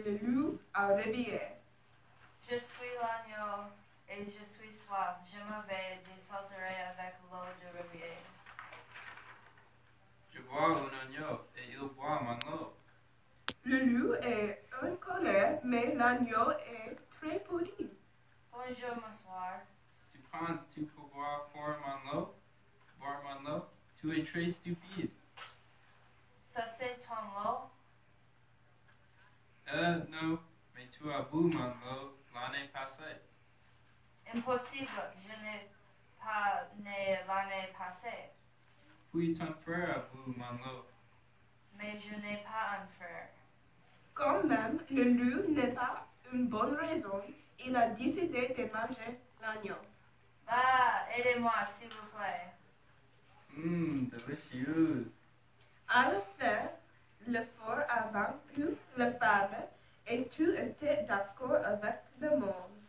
et le loup a réveillé. Je suis l'agneau et je suis soif. Je me vais désaltérer avec l'eau de rivière. Je vois un agneau et il boit mon eau. Le loup est en colère, mais l'agneau est très poli. Bonjour, m'asseoir. Tu penses tu pouvoir boire mon eau? Tu es très stupide. Ça c'est ton lot? Non, mais tu as bu mon eau l'année passée. Impossible, je n'ai pas né l'année passée. Puis ton frère a bu mon eau. Mais je n'ai pas un frère. Quand même, le loup n'est pas une bonne raison. Il a décidé de manger l'agneau. Bah, aidez-moi, s'il vous plaît. Délicieux. À la fin, le fort a vaincu la femme et tout était d'accord avec le monde.